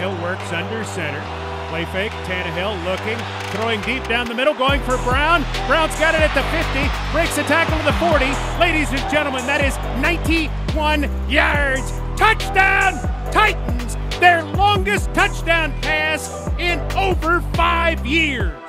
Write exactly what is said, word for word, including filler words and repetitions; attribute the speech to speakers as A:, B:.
A: Tannehill works under center. Play fake, Tannehill looking, throwing deep down the middle, going for Brown. Brown's got it at the fifty, breaks the tackle to the forty. Ladies and gentlemen, that is ninety-one yards. Touchdown, Titans! Their longest touchdown pass in over five years.